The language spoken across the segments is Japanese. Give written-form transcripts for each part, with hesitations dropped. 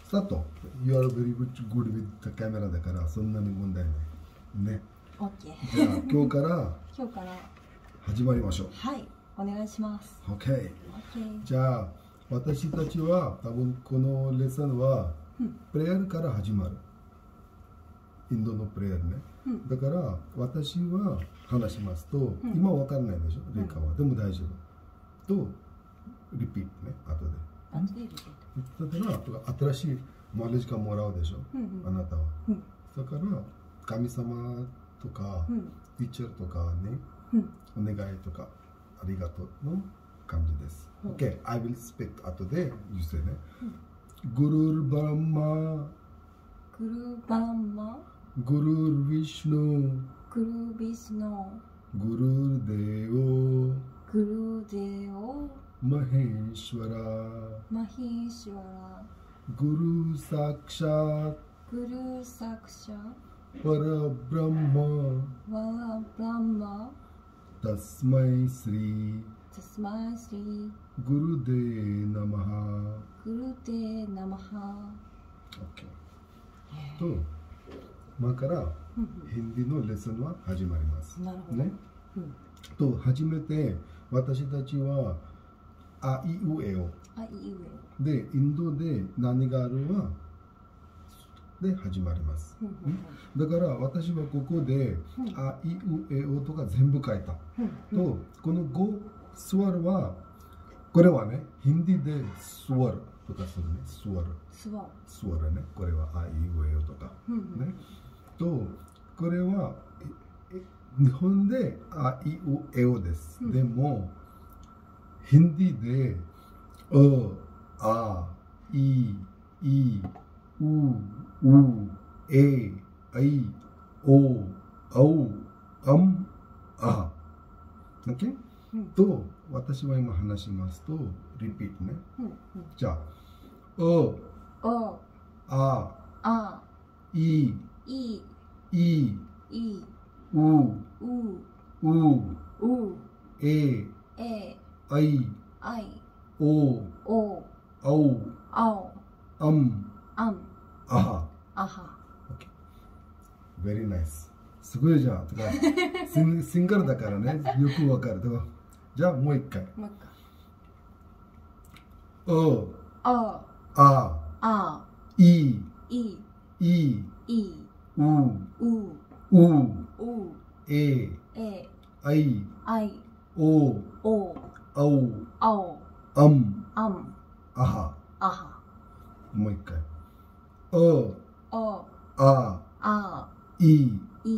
スタート。You are very good with the camera だからそんなに問題ないね。 OK。 じゃあ今日から始まりましょう。 はい、お願いします。 OK。じゃあ私たちは多分このレッスンはプレイヤーから始まる。インドのプレイヤーね。だから私は話しますと、今わかんないでしょ、レイカは。でも大丈夫。と、リピートね、後で。だから新しいノレッジがもらうでしょ、あなたは。だから神様とか、ティーチャーとかね、お願いとかありがとうの感じです。OK、I will speak 後で言ってね。グルーバラマ、 グルーバラマ、 グルーヴィシュヌ、 グルーヴィシュノ、 グルーデオ、 グルーデオ、 マヘーシュワラ、 マヒーシュワラ、 グルーサクシャ、 グルーサクシャ、 パラブランマ、 ワラブランマ、 タスマイスリ、 タスマイスリ、 グルデナマハ、 グルデナマハ。 OK。と、今からヒンディのレッスンは始まります。 なるほど。 ね。と、初めて私たちはあいうえお。 あいうえで、インドで何があるはで始まります。だから私はここであいうえおとか全部書いた。と、この5座るは、これはね、ヒンディで座るとかするね。座る。座るね。これはあいうえおとか。ね。と、これは日本であいうえおです。でも、ヒンディであ、い、う、え、あい、お、あう、あん、あ。OK？と、私は今話しますと、リピートね。じゃあ、あ、い、う、え、あい、お、あう、あん、あは。Very nice。すごいじゃん。とかシンガルだからね、よくわかる。とかじゃあもう一回。あ、い、え、あい、お、あう、あん、あは。もう一回。あ、い、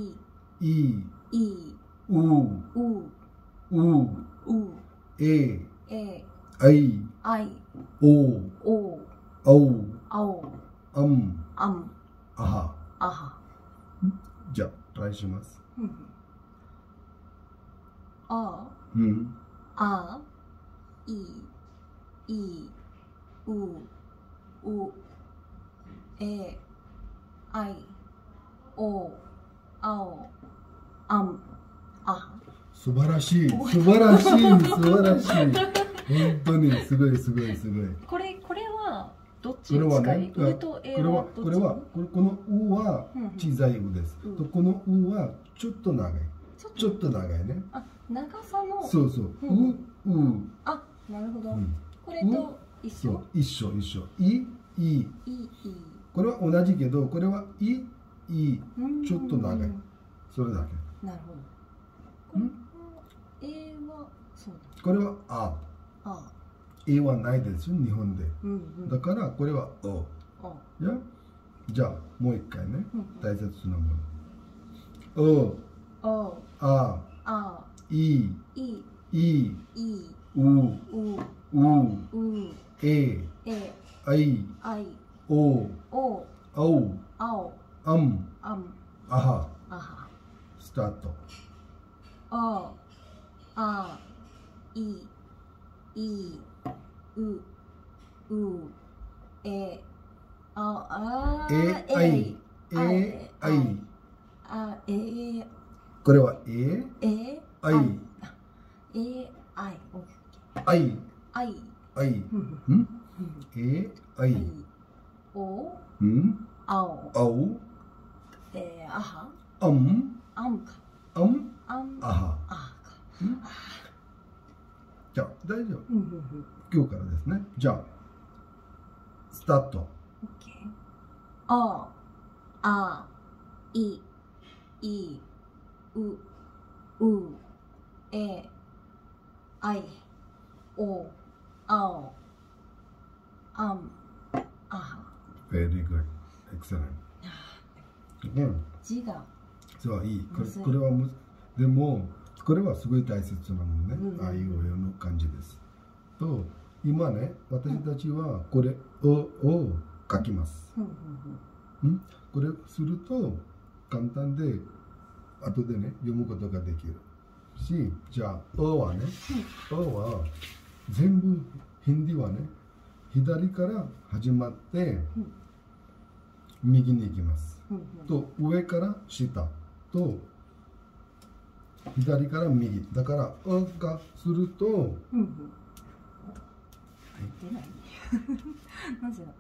え、あい、お、あう、あん、あは。じゃあ、トライします。 あ、い、え、あい、お、あお、あん、あは。 素晴らしい。本当にすごい。 これはどっちに近い？うとえはどっち？ このうは小さいうです。とこのうはちょっと長い。ちょっと長いね。 あ、長さの。 そう。 あ、なるほど。これと一緒？ 一緒。い。これは同じけど、これはいちょっと長い。それだけ。 なるほど。これはそうだ。 これはあ。はないですよ、日本で。だからこれはお。じゃあもう一回ね、大切なもの。あ、い、え、あい、お、あう、あん、あは。スタート。 あ、い、え、あい。 これはあい。 お、 ん、 青、 青、 あは、 あん、 あんか、 あん、 あん、 あは。 あか。 じゃあ大丈夫。 うんうんうん。 今日からですね。じゃあスタート。 オッケー。あ、あ、い、う、あい、お、あお、あん、あは。 Very good. Excellent. うん。 字が。 そういい。 むずいこれはでもこれはすごい大切なものね。 うんうんあいうえおの漢字です。と今ね、私たちはこれを書きます。 うんうんこれすると簡単で後でね読むことができるし、じゃあおはね、おは全部ヒンディはね左から始まって右に行きます。 うんうん。 と上から下と左から右だから「う」がすると、 うんうん。出ない。なぜだ。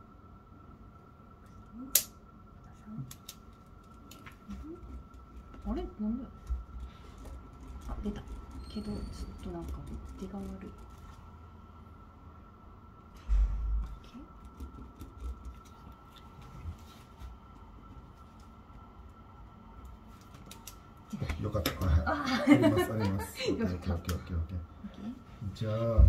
あれ、なんで。あ、出た。けど、ちょっとなんか出が悪い。 よかった。はい、ありますあります。 よかった OK。じゃあ、 うん。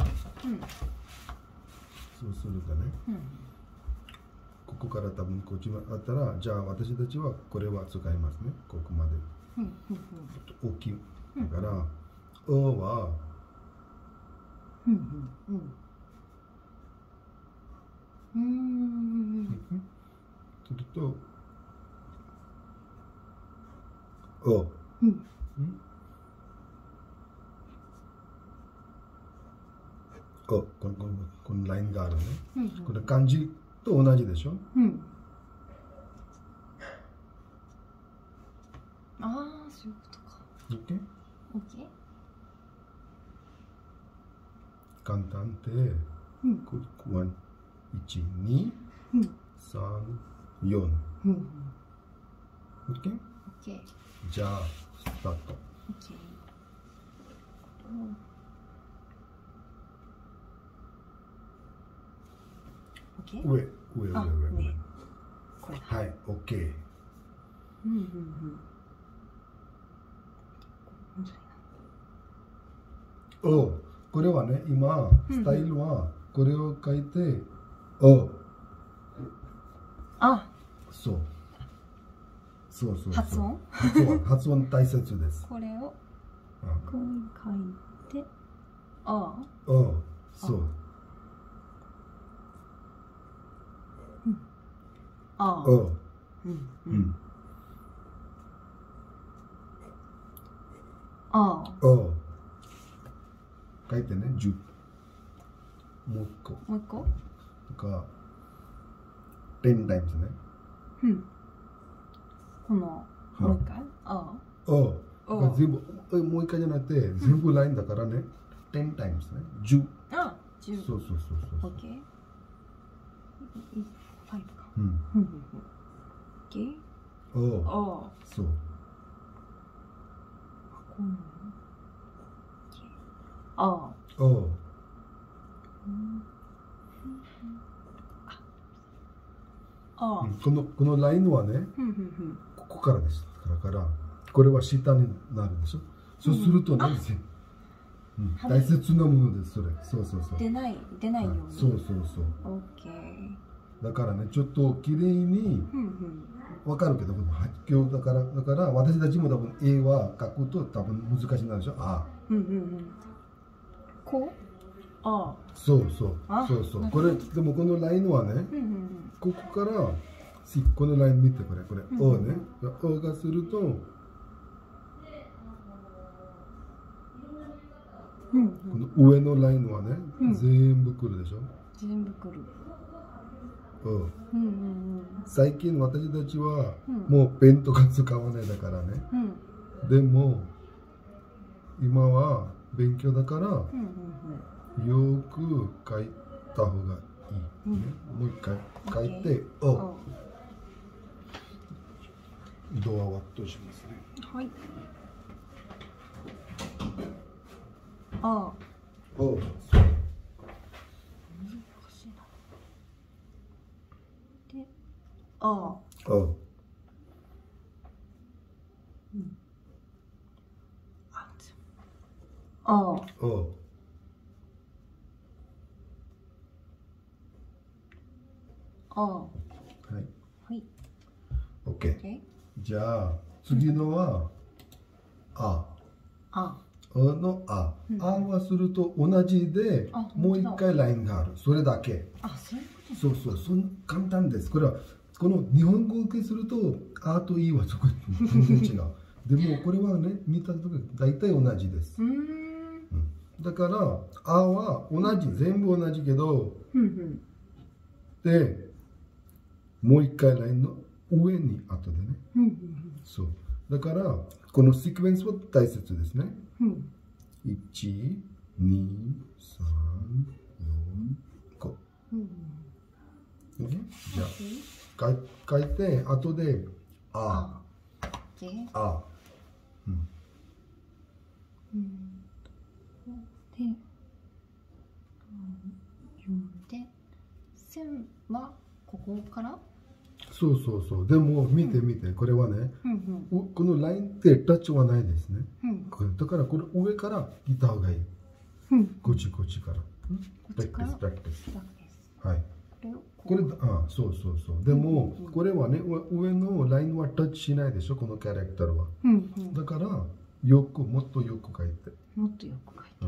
そうするとね、 うん。 ここから多分こっちまあったら、じゃあ私たちはこれは使いますね。ここまで。 うん。うん。 大きい。だから、おは、 うん。うん。うん。 すると、お。 うん。 このラインがあるね。 うん。 これ漢字と同じでしょ。 うん。ああ、そういうことか。 OK？ オッケー。 簡単で、 うん。 1、2、 うん。 3、4。 うん。 OK？ オッケー。 じゃあ、スタート。 オッケー。オッケー。 上。 これだ。 はい、OK。 うんうんうん。面白いな。 お、これはね、今、スタイルは、これを書いて、お。 あ、 そう。 発音発音大切です。 これをあこう書いて、あお、そう。 あ、 お、 うんあお。書いてね、10。もう一個。 もう一個。 とか、10 times ね。 このもう一回。あお。全部、もう一回じゃなくて、全部ラインだからね。10 times ね。10。 あ、10。 そう。 オッケー。5か。 うん。 オッケー。 お。 あそう。 このあお。 あこのラインはね、ここからです。だから、これは下になるでしょ。そうするとね、大切なものです、それ。そう。 出ないように。 そう。 オッケー。 だからね、ちょっときれいにわかるけど、発狂だから私たちも多分 A は書くと多分難しいなるでしょ。あ。 こう。あそう。これでもこのラインはね、ここからこのライン見てこれO ね。O がすると、この上のラインはね、全部来るでしょ。 全部来る。 最近私たちはもうペンとか使わないだからね。でも今は勉強だからよく書いた方がい、ね、もう一回書いて、お。ドアワットしますね。 はい。あ。 お。 難しいな。で、あ。 お。 うん。あ。 お。 あ。はい。 はい。 OK。じゃあ次のはあ。 あ。 のあ。あはすると同じで、もう一回ラインがある。それだけ。 あ、そういうこと。 そうそう、簡単です。これはこの日本語受けするとあといはそこ全然違う。でもこれはね、見た時大体同じです。だからあは同じ、全部同じけど、でもう一回ラインの上に後でね。そう。だからこのシクエンスは大切ですね。1、2、3、4、5。じゃあ書いて後であ。あ。 で、線はここから。 そうそうそう。でも見て見て、これはね、このラインってタッチはないですね。だからこれ上からいった方がいい。こっちから。プラクティス、プラクティス。はい。これ、そうそうそう。でも、これはね、上のラインはタッチしないでしょ、このキャラクターは。だから、もっとよく書いて。 もっとよく書いて。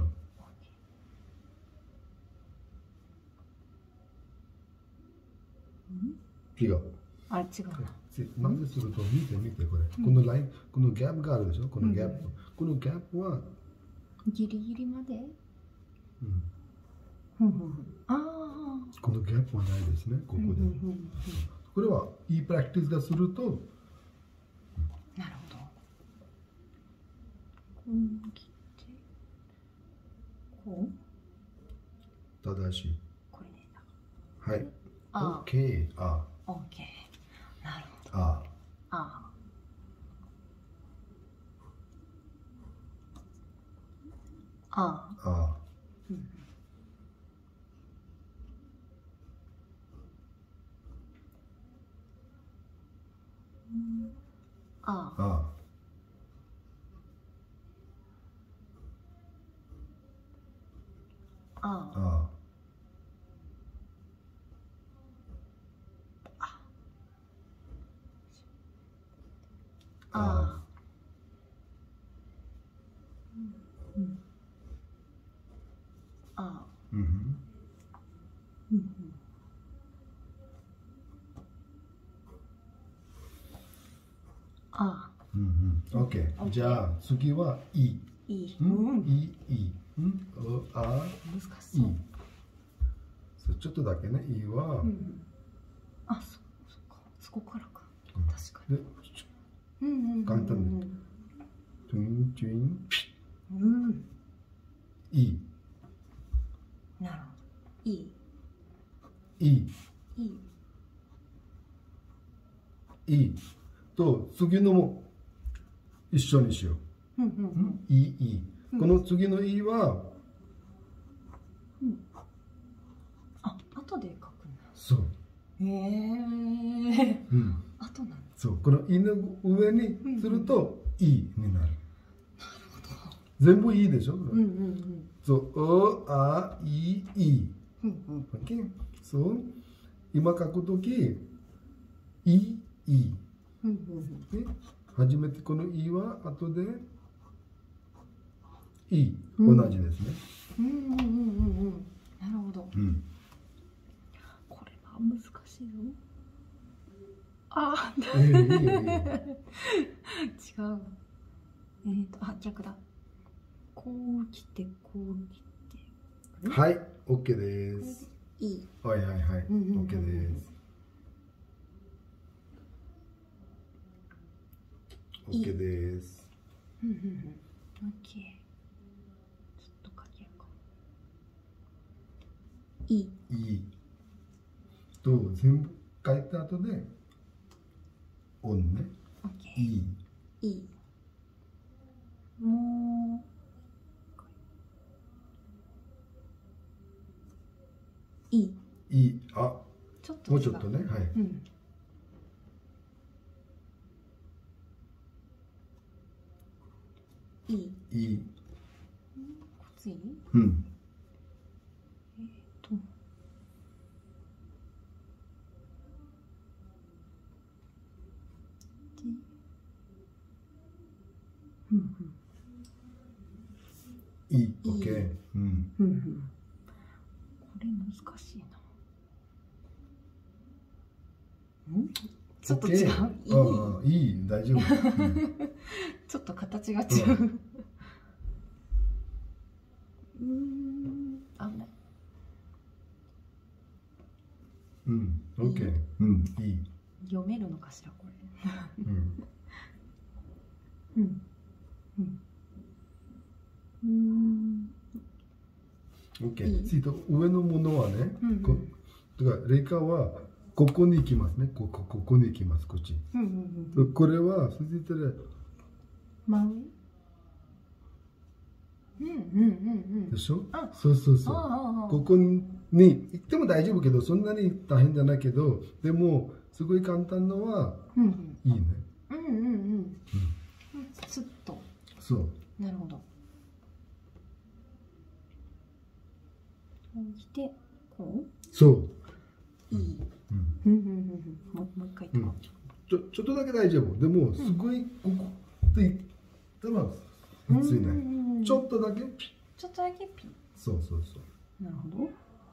違う。 あれ違うな。なんですると、見て見て、これ。このライン、このギャップがあるでしょ、このギャップ。このギャップは、 ギリギリまで。 このギャップはないですね、ここで。これはいいプラクティスがすると。 なるほど。こう切って。こう。正しい。 これで。 はい。OK。あ。 OK。なるほど。 あ。 あ。あ。 あ。 あ。 あ。あ。あ。OK。じゃあ次はいい。いい。あ。 難しそう。 ちょっとだけね、いいは。 あ、そこからか。確かに。 簡単です。トゥントゥンピッ。いい。 なるほど。いい。 いい。いい。と次のも一緒にしよう。いい。この次のいいは。 あ、後で書くんだ。 そう。 へえ。後なんだ。 そう、このいの上にするといいになる。全部いいでしょ。そう、お、あ、い、い。そう、今書くとき、い。初めてこのいは後でい。同じですね。 なるほど。これは難しいよ。あ、違う。あ、逆だ。こう来て、こう来て。 はい、OK です。 いい。 はい、OK です。OK です。 OK。ちょっと書けるかも。いい。 と全部書いた後でオンね。 オッケー。 いい。 いい。もう。いい。 いい。あ、 ちょっと違う。 もうちょっとね。はい。 うん。いい。 いい。 こっちいい？ うん。 うんうんいい。オッケー。うん。 うんうん。これ難しいな。ちょっと違う。 いい。いい。大丈夫。 ちょっと形が違う。危ない。 うん。オッケー。うん。いい。 読めるのかしらこれ。 うん。オッケー。次と上のものはね、だからレカはここに行きますね。ここに行きます。こっち。これはそしたら真上。 でしょ。そうそうそう。ここに行っても大丈夫けど、そんなに大変じゃないけど、でもすごい簡単のはいいね。 スッと。 そう。 なるほど。こうしてこう。 そう。 いい。もう一回言ってちょっとだけ大丈夫。でもすごいここって言ったら普通ね。ちょっとだけ。 ちょっとだけピ。 そうそうそう。 なるほ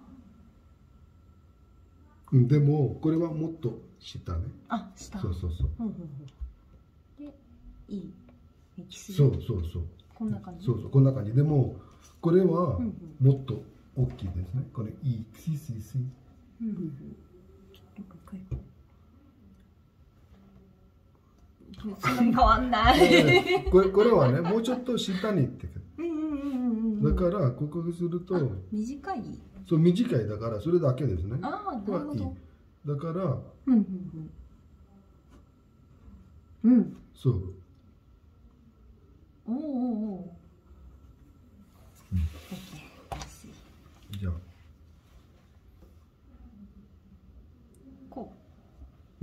ど。でもこれはもっと下ね。 あ、下。 そうそうそう。 で、いい。 そうそうそう。 こんな感じ。 そうそう、こんな感じ。でもこれはもっと大きいですね。これいい。ちょっともう一回。そんなに変わんない。 これはね、もうちょっと下に行ってくる。だからここにすると短い。 そう、短いだからそれだけですね。 ああ、なるほど。 だからそう。 おお。 じゃあこう。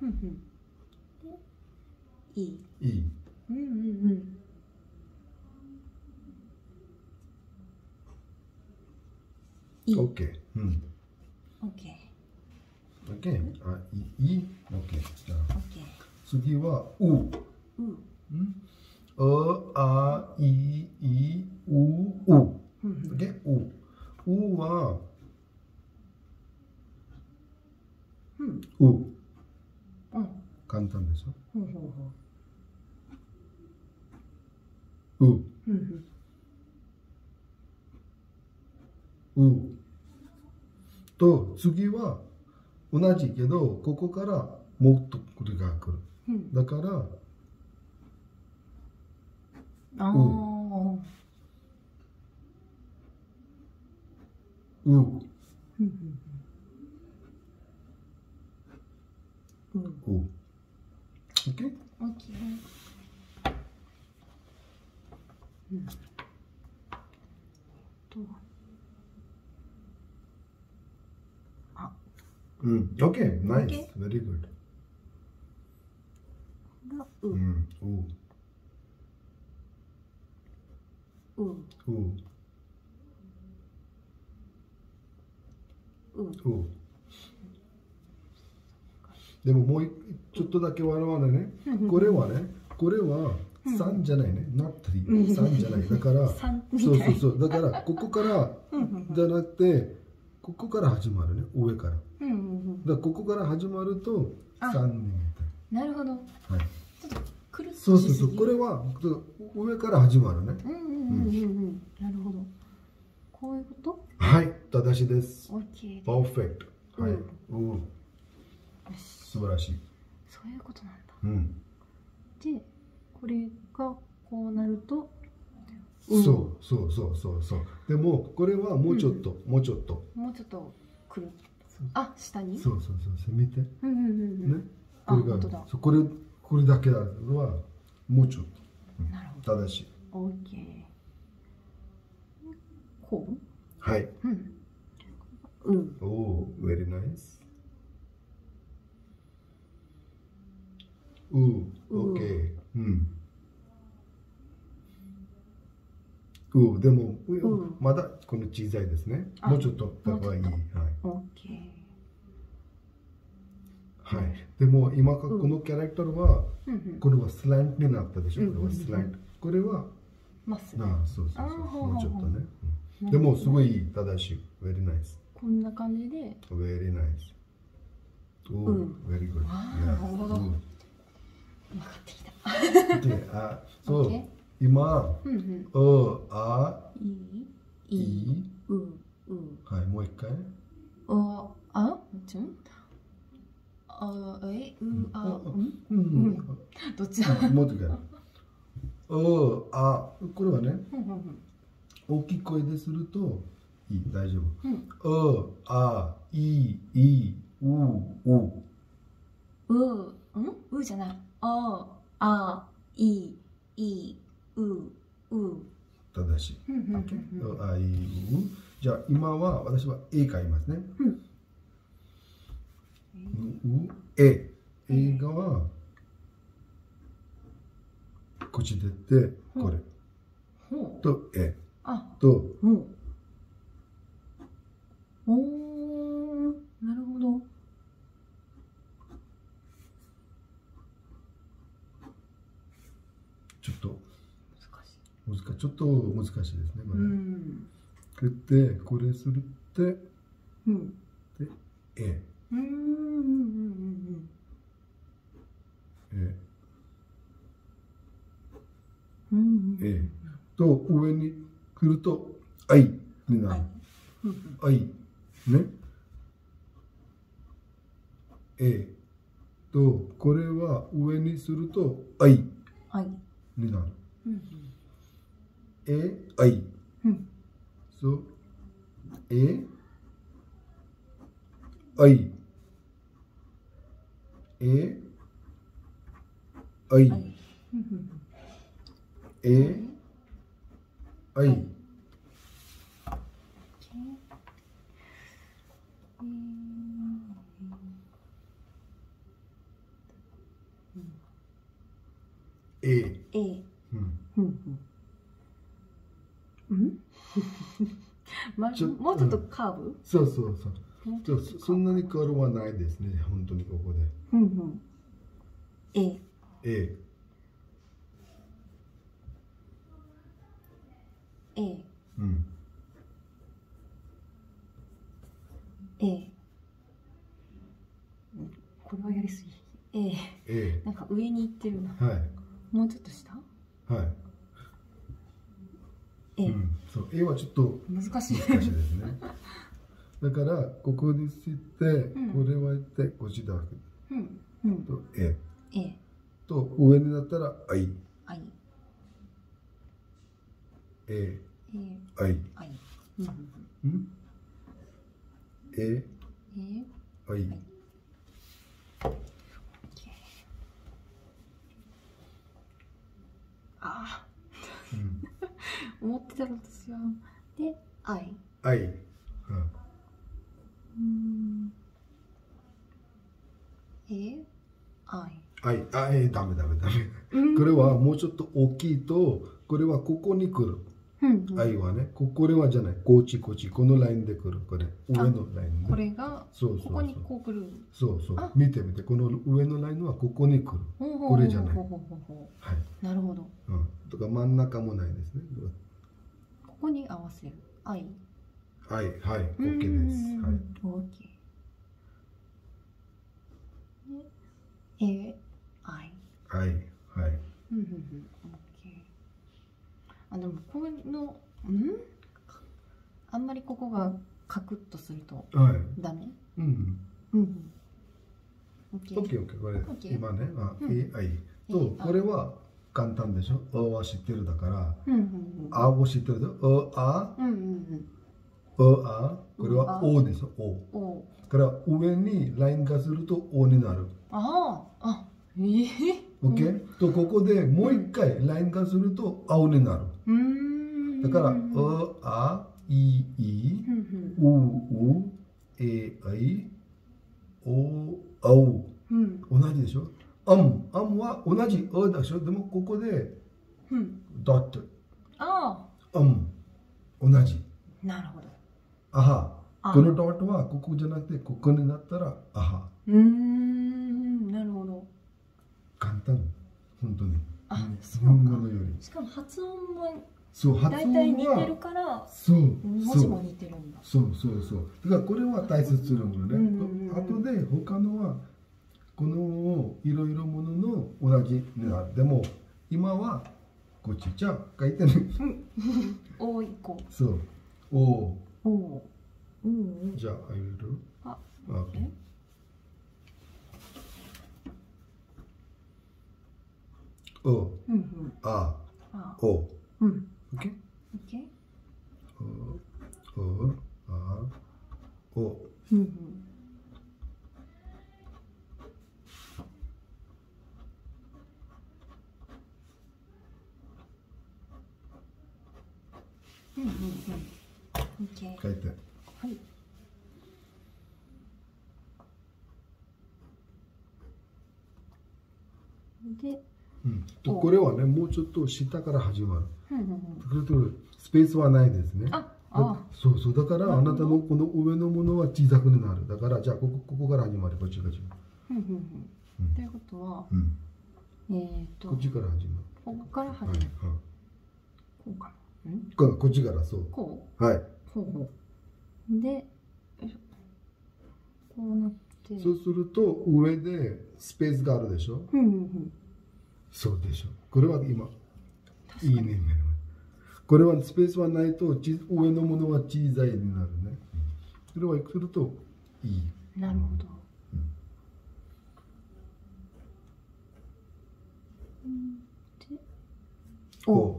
いい。 いい。オッケー。 オッケー。 オッケー。あ、いい。オッケー。じゃあ次はう。あ、い、う。オッケー。うは簡単でしょ。と次は同じけどここからもっとこれが来る。だからOK？ OK、ナイス、ベリーグッド。でももうちょっとだけ笑わないね。これは3じゃないね。not 3。3じゃない。だから、そう。だからここからじゃなくて、ここから始まるね。上から。だからここから始まると3になるほど。 はい。 ちょっとくるっとそう。これは上から始まるね。 なるほど。こういうこと？ はい、正しいです。 OK。 パーフェクト。はい。素晴らしい。 そういうことなんだ。で、これがこうなると。 そう。でもこれはもうちょっと。 もうちょっとくる。 あ、下に。 そうそうそう、見て。 うんうんうんうん。 ね。 あ、 これが本当だ。 そう、これだけあるのはもうちょっと。 なるほど。 正しい。 オッケー。こう。 はい。 うん。 おお、very nice。OK。うん。でも、まだこの小さいですね。もうちょっと高い。はい。 オッケー。 はい。でも今このキャラクターは、これはスラントになったでしょ。これはスラント。これはまっすぐ。 そうそうそう。もうちょっとね。でもすごい正しい。very nice。 こんな感じで。 very nice。very good。 なるほど。分かってきた。 そう。今、はい、もう一回。 どっちだ。 もう一回。これはね、大きい声でするといい、大丈夫。 じゃない。 正しい。じゃあ今は私は絵描いますね。映画は口出てこれと絵となるほど。 ちょっと難しいですね。これするってで絵と上に来ると愛になる。愛ね。とこれは上にすると愛になる。愛。そう。愛。愛。愛。 もうちょっとカーブ？ そう。そんなにカーブはないですね。本当にここで。 これはやりすぎ。なんか上に行ってるな。もうちょっと下？ そう、はちょっと難しいですね。だからここにして、これはってこっちだけ。とと上になったら愛。愛。 思ってたのと違う。で、愛。 ダメ。これはもうちょっと大きいと、これはここに来る。愛はね、これはじゃない、こっち、このラインで来る。これ、上のライン。 これが、ここにこう来る。 そう。見て、この上のラインはここに来る。これじゃない。 なるほど。 とか真ん中もないですね。 ここに合わせる。愛。 OK です。 でもこのあんまりここがカクッとするとダメ。 OK。これ今ね、とこれは簡単でしょ。は知ってるだから、を知ってると、 あ、これはおですよ。お。 お。 から上にラインがするとおになる。 ああ、あ、 OK？ とここでもう一回ラインがするとあおになる。だからあ、い、う、え、あい、お、あう。同じでしょ。あんは同じあでしょ。でもここでドット。同じ。 なるほど。 あは。このドットはここじゃなくてここになったらあは。 なるほど。 簡単。本当に。 日本語のより。 しかも発音も大体似てるから、文字も似てるんだ。 そう。だからこれは大切なものね。あとで他のはこのいろいろものの同じになる。でも今はこっちじゃあ書いてね。 おいこ。 そう。お。じゃああげる。お。あ。お。OK？ お。あ。お。書いて。 はい。で、 これはね、もうちょっと下から始まる。スペースはないですね。そう、だからあなたのこの上のものは小さくなる。だから、じゃあここから始まる。こっちが始まる。 ということは、 こっちから始まる。 ここから始まる。こうかな。こっちからそう。 こう。はい。 で、こうなって。 そうすると上でスペースがあるでしょ。そうでしょ。これは今いいね。これはスペースはないと上のものは小さいになるね。それはするといい。 なるほど。で、お。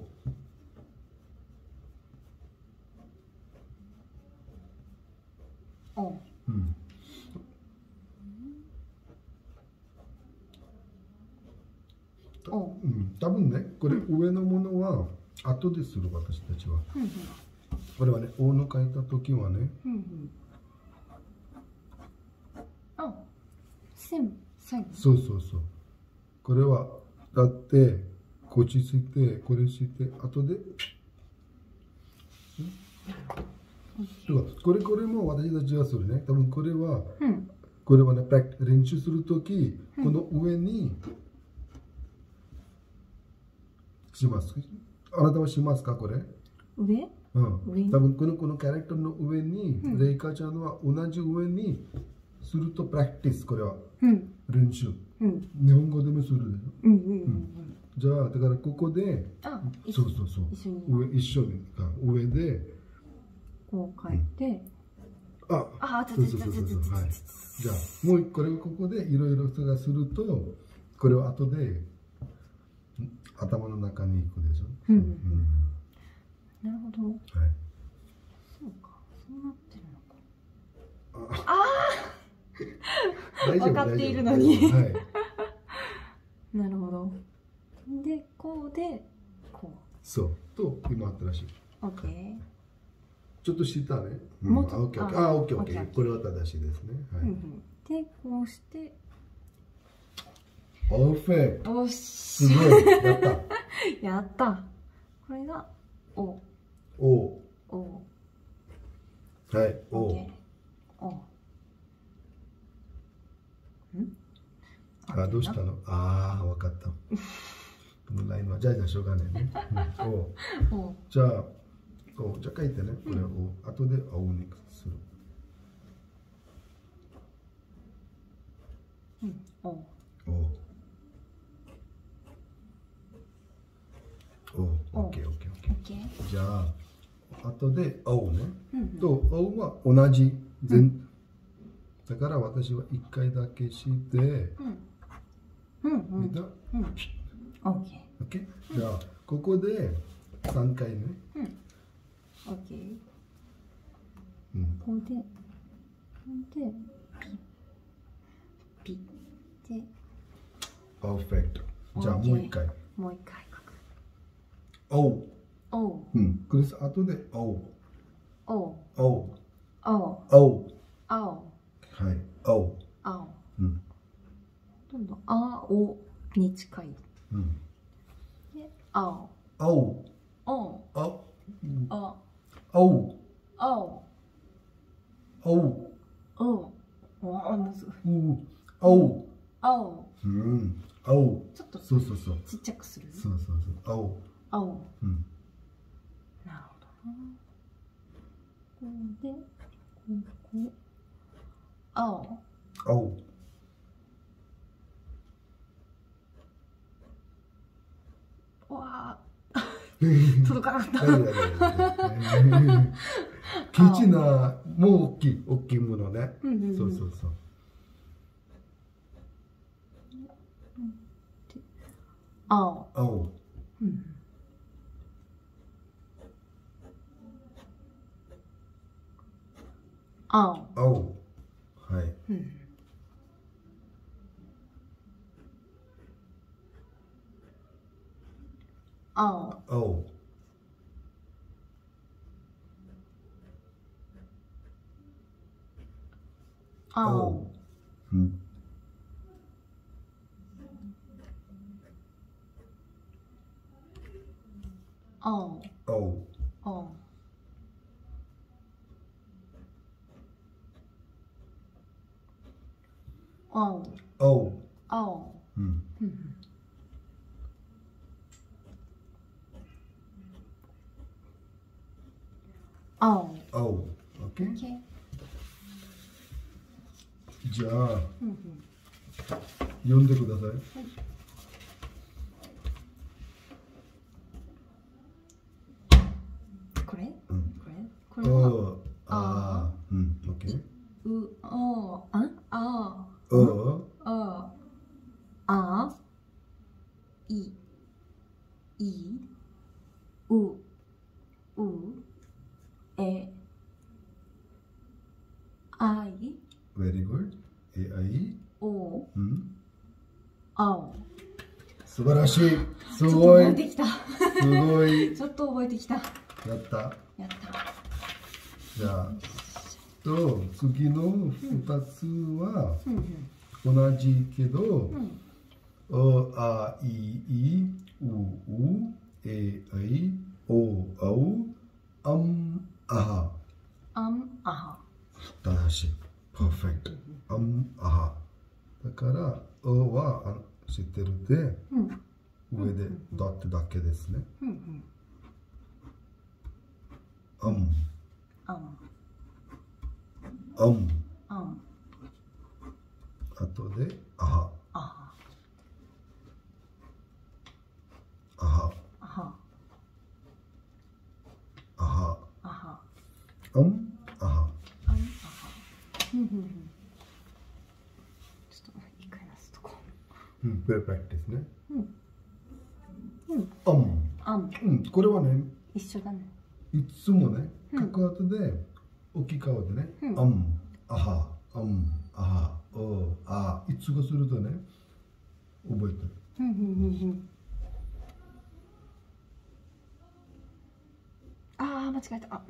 多分ね、これ上のものは後でする私たちは。これはね、おの書いたときはね。そう。これはだってこっちしてこれして後で。これも私たちはするね。多分これはね、練習するときこの上にします。あなたはしますかこれ？ 上？ 多分このキャラクターの上にレイカちゃんは同じ上にするとプラクティス。これは練習。日本語でもするでしょ。じゃあだからここでそう一緒に上でこう書いてそう。じゃあもうこれをここでいろいろ探するとこれは後で頭の中に行くでしょ。 なるほど。そうか、そうなってるのか。分かっているのに。なるほど。で、こうで、こう。 そうと今あったらしい。 オッケー。 ちょっと下ね。オッケー。これは正しいですね。 で、こうして。 パーフェクト。 おし。 すごい。やった。 やった。これがお。 はい。お。どうしたの？わかった。このラインはじゃあしょうがないね。じゃあ書いてね。これを後で青にする。オッケー。じゃあ後で青ね。と青は同じだから私は1回だけして見た？ オッケー。じゃあここで3回ね。 オッケー。 ここでピでパーフェクト。じゃあもう一回。 もう一回書く。 おう。 おう。 クリス、後でおう。 おう。 おう。 おう。 おう。 あお。 はい。おう。 あお。どんどんあおに近い。で、あお。 おう。 おう。 お。 あ。 おう。 おう。 おう。 おう。あ、むずい。 おう。 おう。 おう。 ちょっとそうそうそう。 ちっちゃくする。 そうそうそう。おう。 おう。なるほどな。これで、こう。おう。 おう。 わあ。届かなかった。 ケチな、もう大きいものね。そうそうそう。 青。 青。 青。 青。はい。 青。 青。 青。青。 青。 青。青。 青。 青。青。 青。OK。じゃあ、読んでください。 これ？ これはOK。Very good。 お。 青。素晴らしい。すごい。 覚えてきた。 すごい。 ちょっと覚えてきた。 やった。 やった。 じゃあ、次の2つは同じけど、あいうえあいおあうあんあは。 あんあは。 正しい。パーフェクト。あんあは。だから、は知ってるで、上でドットだけですね。あん。あとで、あは。あは。あは。あん、あは。 ちょっと一回出すとこ。 ペーパーですね。 これはね、 一緒だね。 いつもね、書く後で、大きい顔でね、あは、あは、いつがするとね、覚えてる。 ああ、間違えた。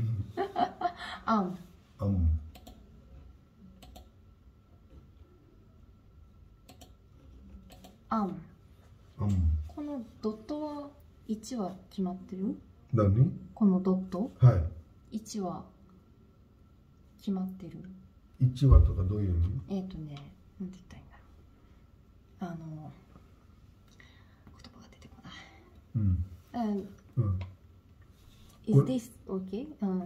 このドットは1は決まってる？ 何？ このドット？ はい。 1は決まってる。 1はとかどういう意味？ なんて言ったらいいんだろう。言葉が出てこない。Is this okay?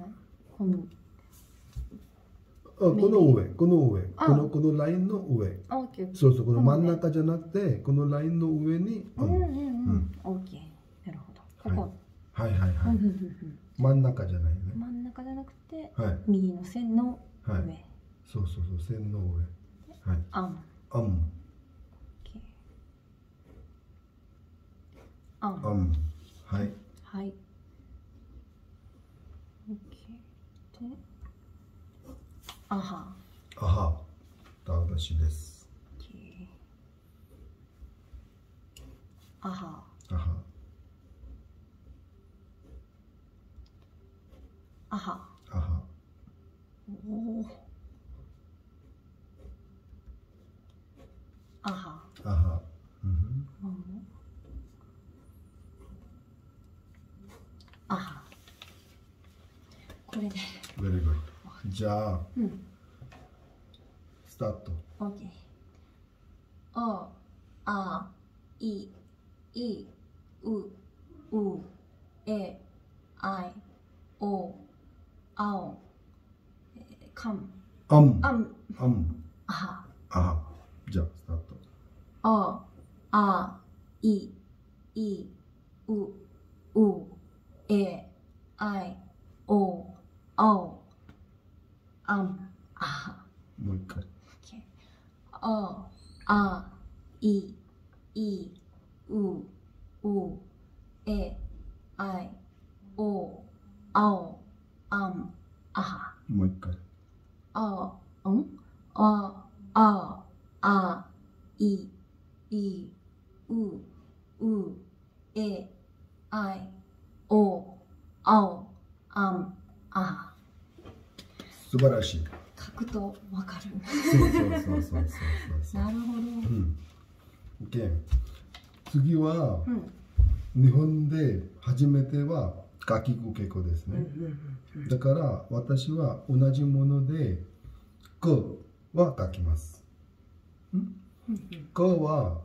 この上、このラインの上。そうそう、この真ん中じゃなくて、このラインの上に。 OK。なるほど。ここ。 はい。真ん中じゃないね。 真ん中じゃなくて、右の線の上。 そう、線の上。はい。はい。 OK。で、 あは。 あは。私です。 あは。 あは。 あは。 あは。 おお。あは。 あは。 あは。これで。 Very good. じゃあ、スタート。 OK。お、あ、い、う、え、あい、お、あお、かん、あん、あは。 あは。じゃあ、スタート。 お、あ、い、う、え、あい、お、あお、あん、あは。 もう一回。 お、あ、い、う、え、あい、お、あお、あん、あは。 もう一回。 お、あ、い、う、え、あい、お、あお、あん、あは。 素晴らしい。 書くとわかる。 そう。 なるほど。 OK。次は、日本で初めてはかきくけこですね。だから私は同じもので「く」は書きます。「く」は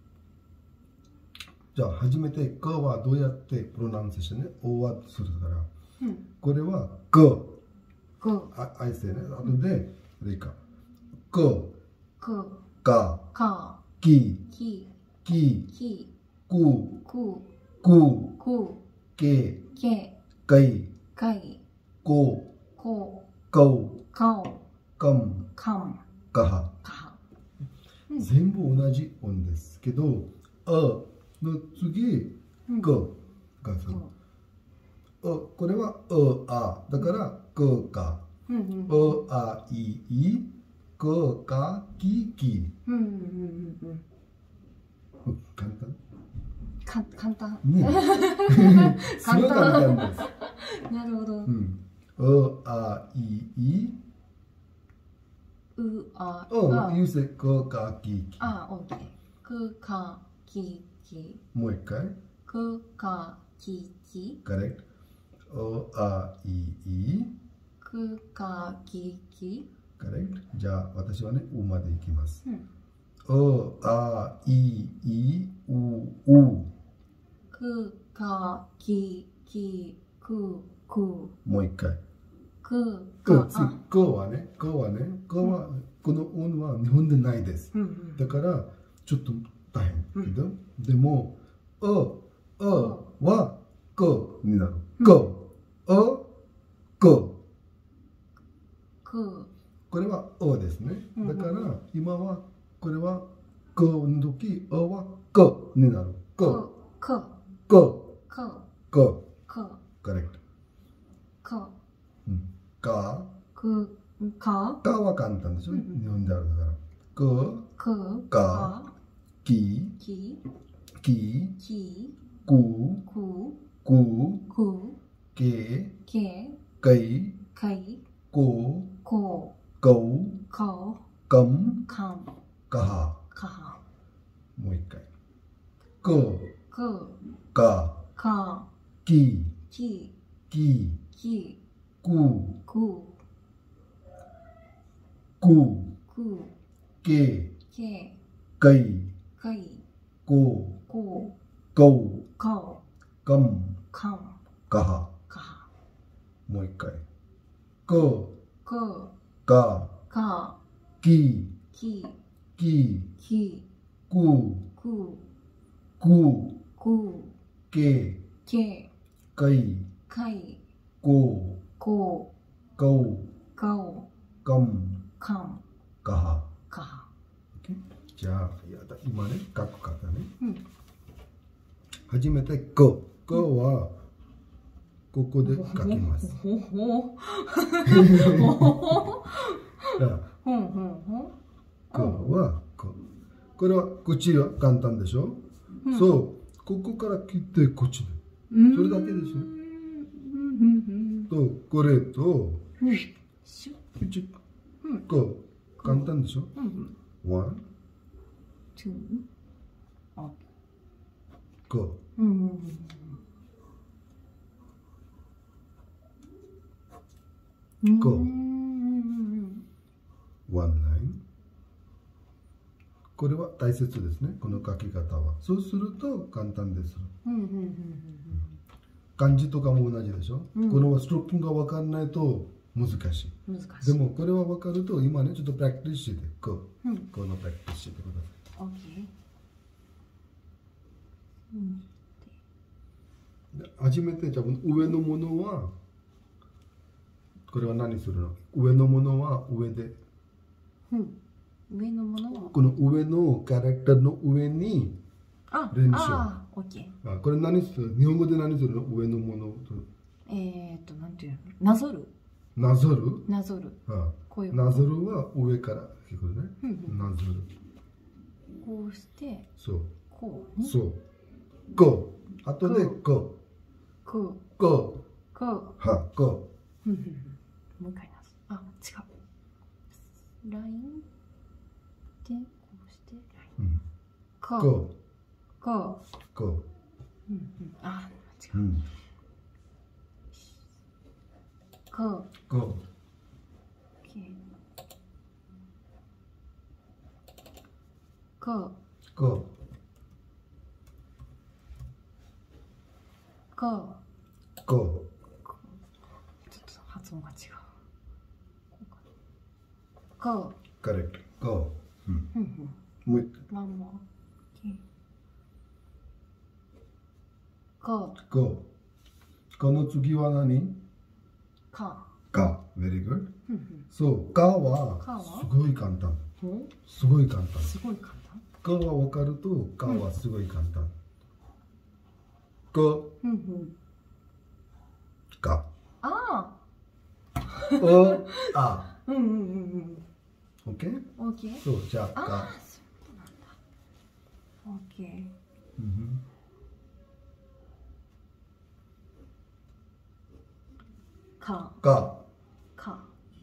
じゃあ初めて「く」はどうやってプロナンセーションね、おはするから、これは「く」あいせね、あとでいいか「く」「か」「き」「き」「く」「く」「け」「かい」「こ」「かう」「かん」「かは」全部同じ音ですけど「あ」の次「く」がする。これは「う」「あ」だから「く」「か」「う」「あ」「い」「い」「く」「か」「き」「き」簡単簡単。 ねすごい簡単です。 なるほど。 う、あ、い、 あ、 you say く、か、き、き。 OK。く、か、き、き。 もう一回。 く、か、き、き。 correct。う、あ、い、 く、か、き、き。 correct。じゃあ私はね、うまでいきます。う、あ、い、う。 く、か、き、く。 もう一回。 く、 くはね、この音は日本でないです。だからちょっと大変けど、でもはくになる。く。これはですね。だから今はこれはくの時はくになる。く。correct。かは簡単でしょ、日本であるだから。か、き、く、け、かい、こ、かん、かは。もう一回。く、か、き、く、け、かい、こ、かん、かは。もう一回。く、か、き、く、け、かい、こ、かん、かは。じゃあ、今ね、書く方ね。初めて、くは、ここで書きます。 ほんほんほん。 こはこ。これは口は簡単でしょ。そう、ここから切って口で。それだけですよ。と、これと、口。こう、簡単でしょ。one, two, こう。こう。one line。これは大切ですね。この書き方は。そうすると簡単です。漢字とかも同じでしょ。このストロークが分かんないと難しい。でもこれは分かると今ねちょっとプラクティスしてこのプラクティスしてください。初めてじゃあ上のものはこれは何するの？上のものは上で。 上のものはこの上のキャラクターの上に練習。これ何する？日本語で何するの？上のものと。 なんていうの？なぞる。 なぞる？ なぞる。 なぞるは上から聞くね。なぞる。 こうして。 そう。 こうね。 そう。こう。あとでこう。 こう。 こう。 こう。 は、こう。もう一回なぞ。あ、違う。ライン。で、こうしてライン。こう。こう。 こう。 あ、違う。こう。 こう。 こう。 こう。 こう。 こう。 ちょっと発音が違う。こう。 correct。こう。もう一回。 ワンモー。こう。 こう。この次は何？ か。 か。very good。そう。かはすごい簡単。すごい簡単。 すごい簡単。 かは分かると、かはすごい簡単。か。か。 ああ。お。あ。オッケー？ オッケー。 そう、じゃあ、か。 そういうことなんだ。オッケー。か。 か。 か。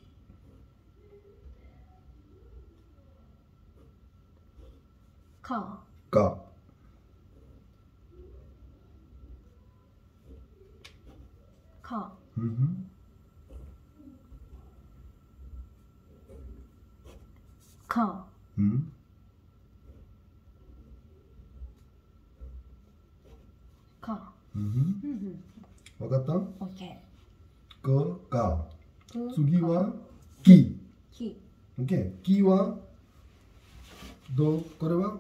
か。 か。 か。か。か。 わかった？ オッケか、か。 ー。 次は、き。 き。 オッケー。きは、これは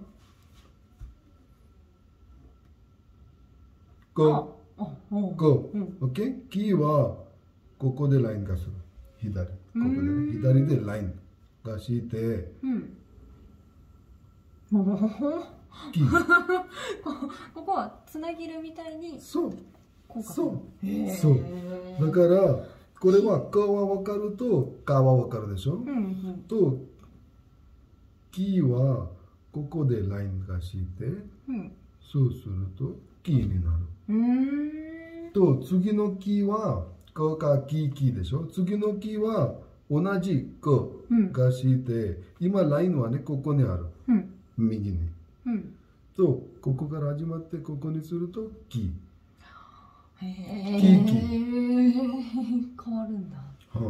こ。こ。オッケー。きは、ここでラインがする。左。ここでね。左でラインがして、き。 ここはつなげるみたいに。 そう。 そう。 そう。だから、これは、かは分かると、かは分かるでしょ。と、きは、ここでラインがして、そうすると、きになる。と、次のきは、かかきでしょ。次のきは、同じかがして、今ラインはね、ここにある。右に。と、ここから始まって、ここにすると、き。 変わるんだ。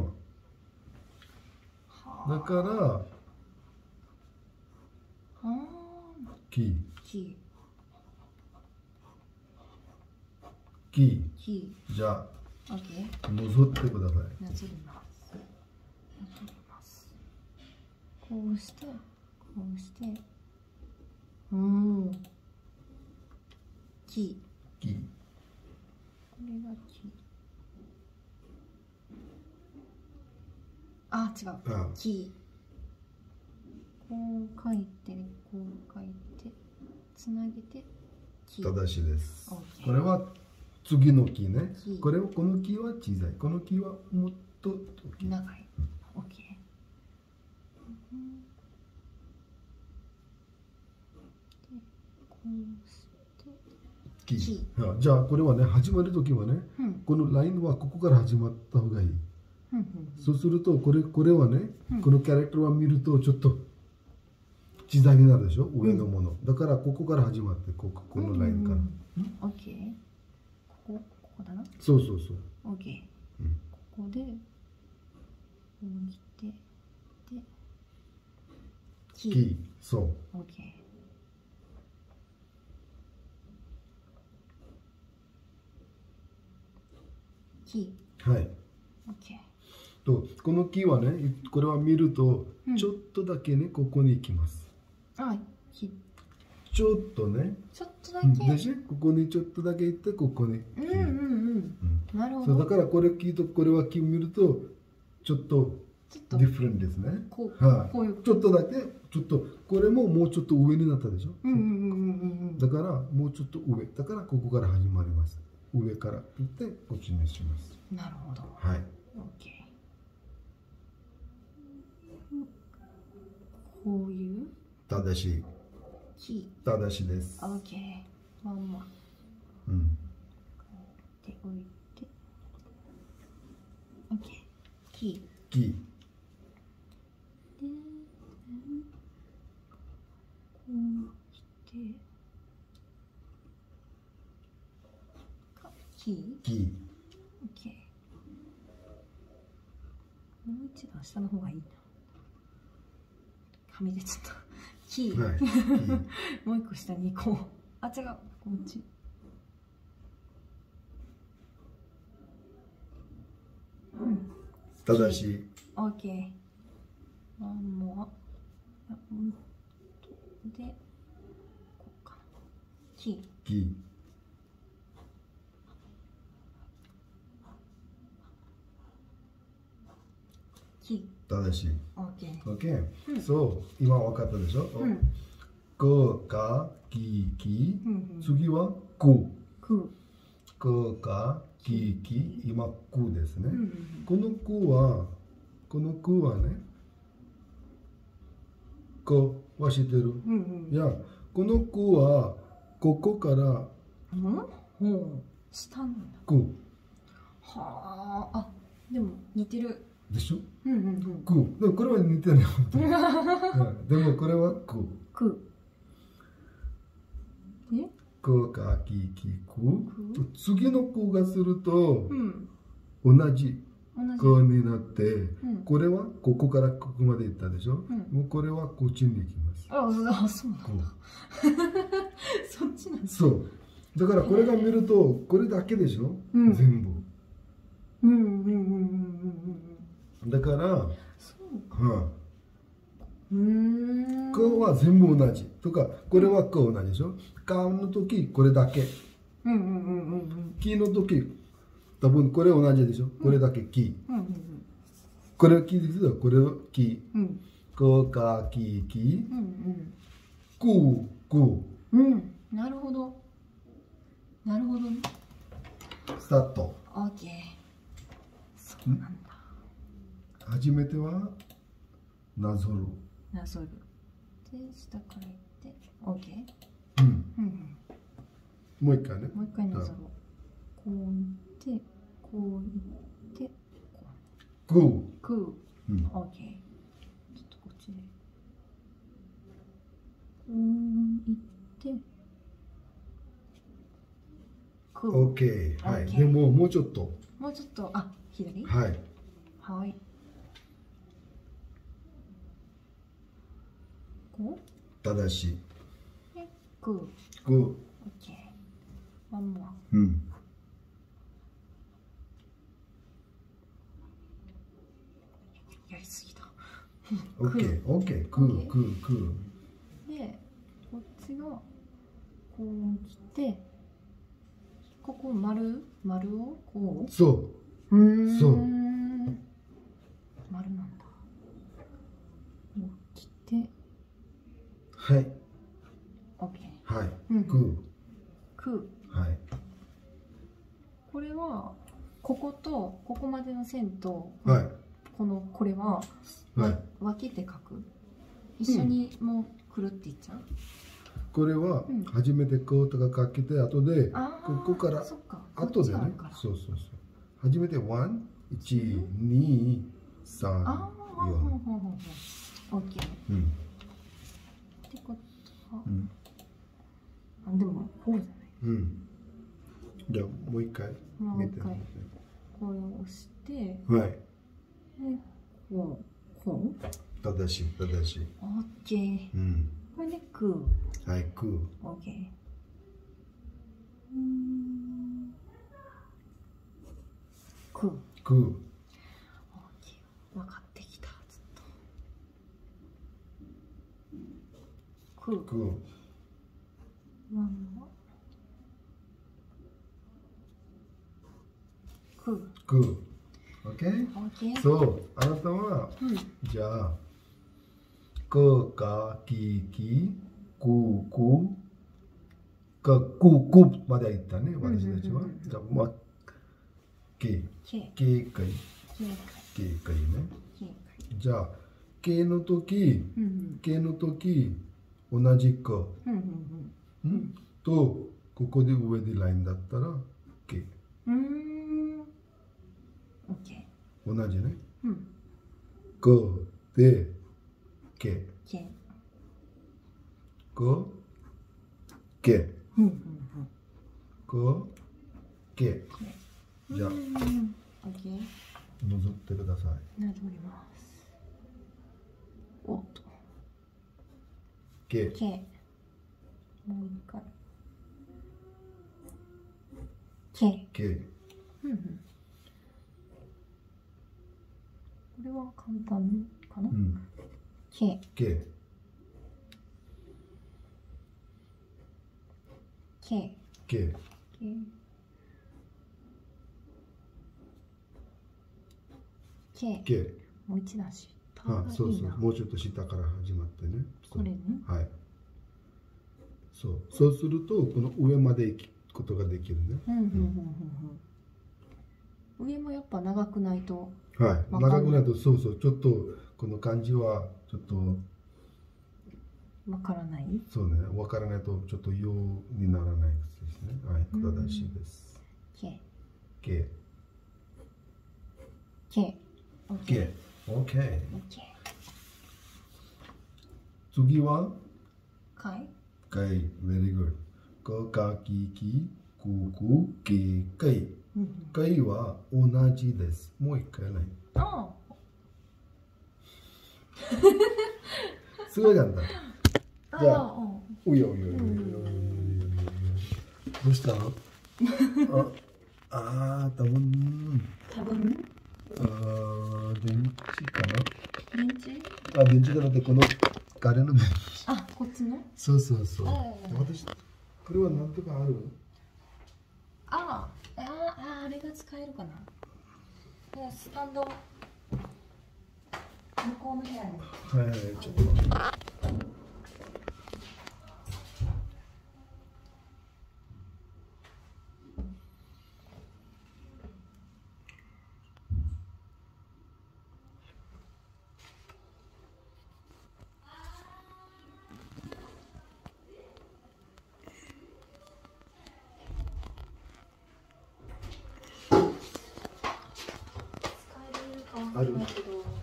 だから、き。じゃあ、なぞってください。 なぞります。こうして、こうして。き。これがき。あ、違う。き。こう書いて、こう書いて、つなげて、き。 正しいです。これは次の木ね。この木は小さい。この木はもっと長い。オッケー。 うしてキキー。じゃあこれはね、始まるときはね、 うんこのラインはここから始まった方がいい。 うんうんそうするとこれはね、 うんこのキャラクターは見るとちょっと小さになるでしょ、上のもの。だからここから始まって、このラインから。 オッケー。ここだな。 そうそうそう。 オッケー。 うんここで、こう来て、で、キキー。そう。 オッケー。キー。 はい。 オッケー。 とこのキーはね、これは見るとうんちょっとだけね、ここに行きます。 あ、キー。 ちょっとね。 ちょっとだけ。 でしょ、ここにちょっとだけ行ってここに。 うんうんうん。なるほど。 そうだからこれキーとこれはキー見るとちょっとちょっとディフレントですね。 こう、 はい。 こういう。 ちょっとだけ、ちょっとこれももうちょっと上になったでしょ。 うんうんうんうんうんだからもうちょっと上。だからここから始まります。上から行ってこっちにします。 うん。なるほど。 はい。 オッケー。こういう正しい。 キ正しいです。 ー。オッケー。まんま。 うん。 で置いて。オッケー。キキー。 ー。で、こうして。キー。 キー。 オッケー。もう一段下の方がいいな。はみ出ちゃった。キー。 はい。キー。 もう一個下に行こう。あ、違う。こっち。 正しい。 オッケー。ワンモア。で、こうかな。キー。 キー。 キ正しい。 ー。オッケー。 OK。そう、今分かったでしょ。 うん。 こ、か、き、き。 うん。 次はく。 く。 こ、か、き、き。今、くですね。 うん。 このくはね、こは知ってる。 うん。 いや、このくは、ここからうん。ほう。下なんだ。 くはあ。あ、でも似てる。 でしょ。 うんうんうん。 く。でもこれは似てない。本当にうんでもこれはく。 く。え？ こ、か、き、き、く。次のくがすると、 うん。 同じ。 同じ。 こうになって、 んこれはここからここまで行ったでしょ、 うんもうこれはこっちに行きます。 あ、そうなんだ。 こそっちなんだ。 うそうだからこれが見るとこれだけでしょ、 うん全部。 うんうんうんうんうんうん。 だから、 そうか。 はうん。 こうは全部同じとか、これはこう同じでしょ。かの時これだけ、 うんうんうんうんうん。 きの時多分これ同じでしょ、これだけき、 うんうんこれきですよ、これはき、 うんこかきき、 うんくく。 うんうん。なるほど。なるほどね。 スタート。 オッケー。そうなんだ。 初めてはなぞる。 なぞる。で、下から行って、オッケー。 うん。 うんうん。 もう一回ね。 もう一回なぞろう。こう行って、こう行って、こう。 く。 くう。 うん。 オッケー。ちょっとこっちで。こう行って、くう。 オッケー。はい。 OK でももうちょっと。 もうちょっと、あ、左。 はい。 はい。こ正しい。 う。で、くう。 く。 オッケー。ワンモア。 うん。 やりすぎた。 オッケー。オッケー。く。 OK く。 で、こっちがこう来て、ここ丸をこ。 そうそう丸なんだ。こう来て、 はい。 オッケー。 はい。 うんく。 く。 はい。 これはこことここまでの線と、 はい。 これは、 はい。 分けて書く。一緒にもうくるっていっちゃう。 これは初めてこうとかかけて、後でここからそっか、 後でね。そうそうそう。初めて1、1、2、3、4。 オッケー。ってことは、あ、でもこうじゃない。 じゃあもう一回見てみて。 これを押して、 はい。 で、こう。 正しい、正しい。 オッケー。これでクー。はい、クー。 オッケー。クー。 クー。 オッケー。分かってきた。ずっと。クー。 クー。クー。オッケー？そう、あなたは、じゃあ、くかきき、くく、かくくまで言ったね、私たちは。じゃあ、ま、け、けかい、けかいね。じゃあ、けの時、同じく、と、ここで上でラインだったら、け。同じね。くで、け。く、け。く、け。じゃあ、戻ってください。 戻ります。おっと。 け。 もう一回。け。 け。 これは簡単かな。け。 け。 け。 け。け。 もう一段下。 そうそう。もうちょっと下から始まってね。 これね。 はい。そうすると、この上まで行くことができるね。 上もやっぱ長くないと。 はい。長くないと、そうそう。ちょっと、この漢字は、ちょっと。 わからない。 そうね。わからないと、ちょっとようにならないですね。はい。正しいです。 け。 け。 け。 け。オッケー。次はかい。 かい。very good。かかきき、くく、け、かい。かいは同じです。もう一回ね。すごい簡単。じゃあ、おいおいおいおいおいおい。どうしたの？多分。電池かな？ 電池？ 電池じゃなくて、この彼の電池。 こっちの？ そうそうそう。私、これはなんとかある？ あれが使えるかな。スタンド。向こうの部屋に。 はい、ちょっと。ある？ 刺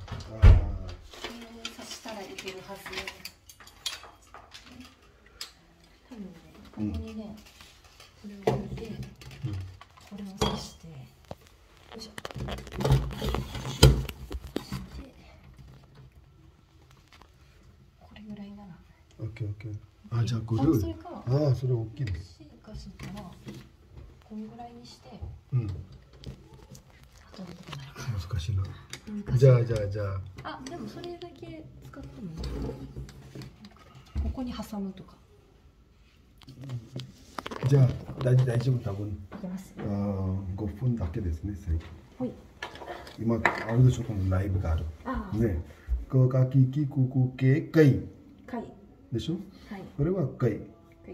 したらいけるはず。多分ね、ここにね、これを置いて、これを刺して、よいしょ。これぐらいなら。 オッケーオッケー。じゃあこれ。それか。それ大きいです。 かしたら、このぐらいにして。 難しいな。じゃあ。 でもそれだけ使ってもいい。ここに挟むとか。 じゃあ大丈夫多分。5分だけですね、最近。今、あるでしょ、このライブがある。ね。こかききくくけかい。でしょ？これはかい。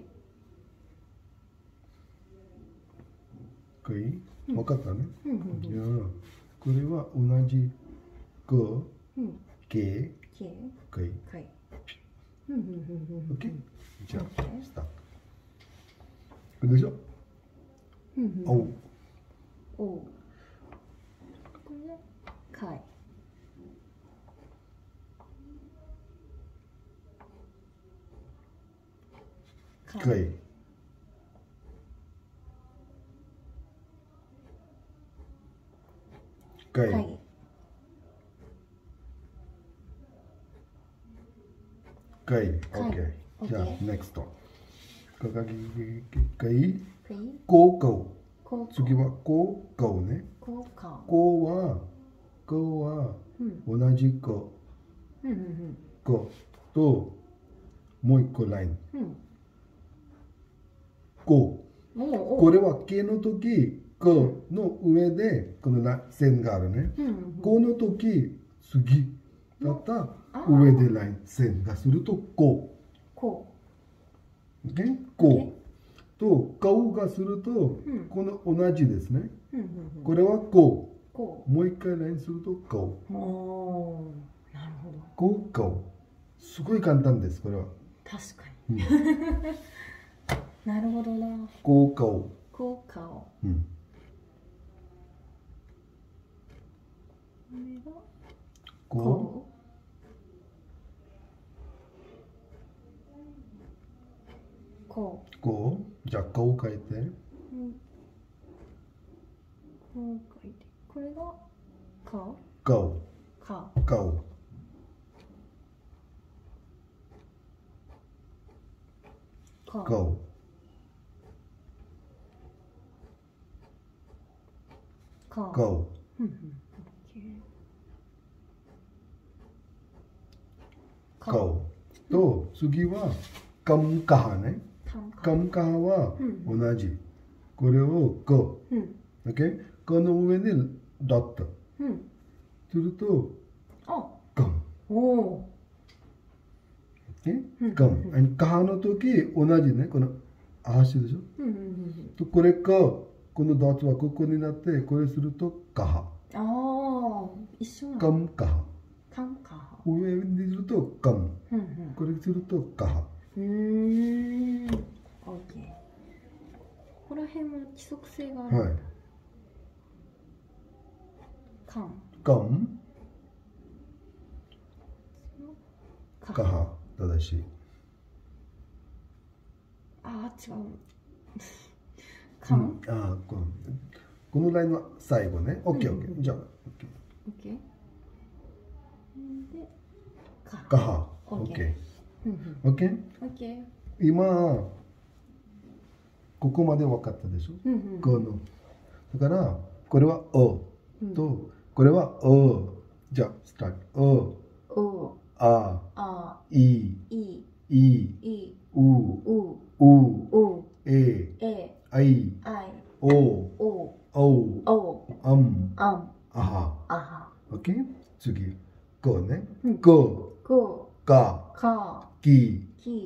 かい？分かったね。じゃあ、これは同じくけかい。OK？ じゃあ、スタート。これでしょ。おう。 おう。これで、かい。 かい。かい。かい。オッケー。じゃあ、next。かかぎかい。こうかう。次はこうかうね。こうは同じこ。こともう一個ライン。こう。これはけの時、この上でこの線があるね。この時、次だった上でライン、線がするとこう。こう。と顔がすると、この同じですね。これはこう。もう一回ラインすると顔。 なるほど。 こう顔。すごい簡単です、これは。 確かに。なるほどな。 こう顔。 こう顔。こう。 こう。じゃあ顔書いて。 こう書いて。これが顔。 顔。顔。顔。顔。顔。と次はカムカハね。カムカハは同じ。これをこう。この上にドット。するとカム。カム。カハの時同じね。この足でしょ。とこれかこのドットはここになってこれするとカハ。 一緒なの。 カムカハ。上にするとカム。これするとカハ。 オッケー。ここら辺も規則性がある。 はい。 カム。 カハ。正しい。 違う。カム。 このラインは最後ね。オッケー。じゃあ。 オッケー。で、 カハ。オッケー。オッケー。今ここまで分かったでしょ。このだからこれはおとこれはお。じゃあスタート。おあいうえあいおあんあは。オッケー。次こね。こかき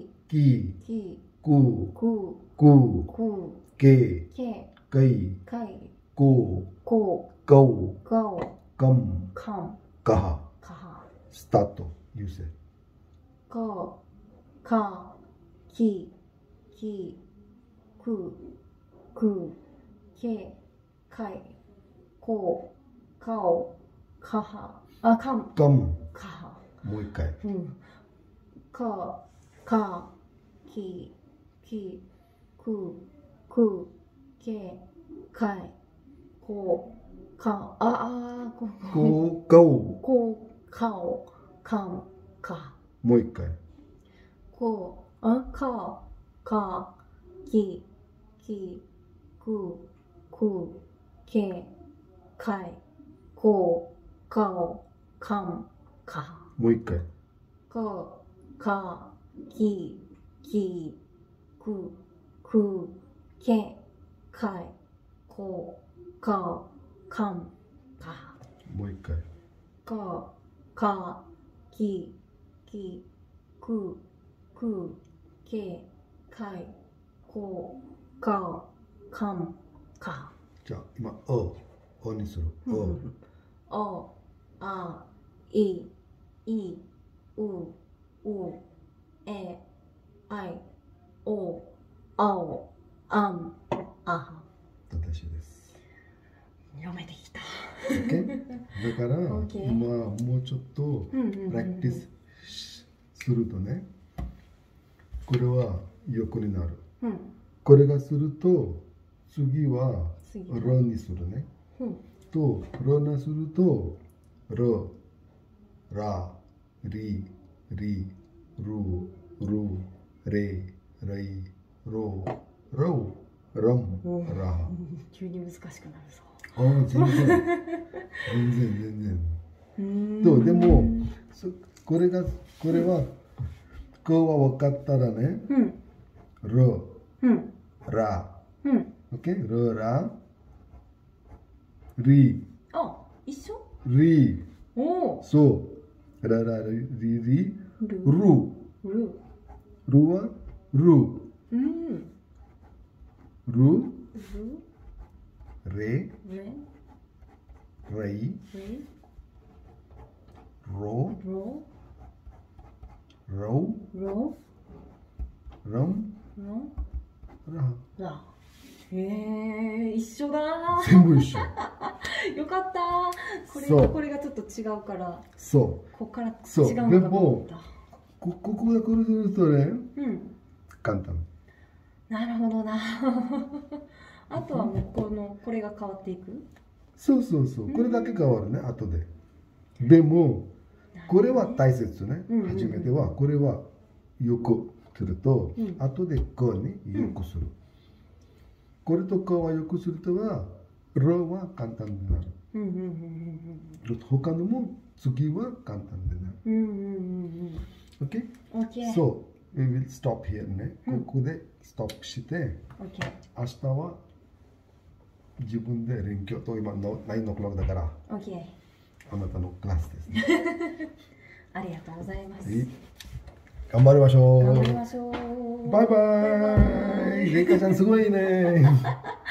くけかいこかんかは。スタート。You say. かきくけかいこかは。かんかは。 もう一回。 かきくけかいこかかんか。 もう一回。 かきくけかいこかんか。 もう一回。 かきくけかいこかんか。 もう一回。 かきくけかいこかんか。 じゃあ今おにする。 おあいうえあいお、あお、あん、あは。 私です。 読めてきた。 OK？ だから、 OK 今もうちょっとプラクティスするとね、これは横になる。これがすると、次はロにするね。と、ロなすると、ロ、ラ、リ、リ、ル、ル、レ、レイ、ロ、ロ、ロン、ラ。 急に難しくなるぞ。 ああ、全然。全然。と、でも、これは、こうは分かったらね、ロ、ラ、OK？ ロ、ラ、リ、 あ、一緒？ リ、 お、 そう、ララリリ、ル、ルはル、ル、レ、レイ、ロ、ロ、ロン、ラ。 へえ、一緒だ。 全部一緒。 よかった。これがちょっと違うから。 そう。 ここから違うそうのかと思った。 ここでこれするとね、簡単。 なるほどな。あとはもうこれが変わっていく。 そう。これだけ変わるね、後で。でも、これは大切ね。初めては、これは横すると、後でこうね、横する。これとこうは横するとは、ロは簡単になる。他のも次は簡単になる。OK？ So, we will stop here ね。ここでストップして、明日は自分で勉強と今の9 o'clock だから、あなたのクラスですね。 ありがとうございます。 頑張りましょう。 頑張りましょう。 バイバイ。レイカちゃんすごいね。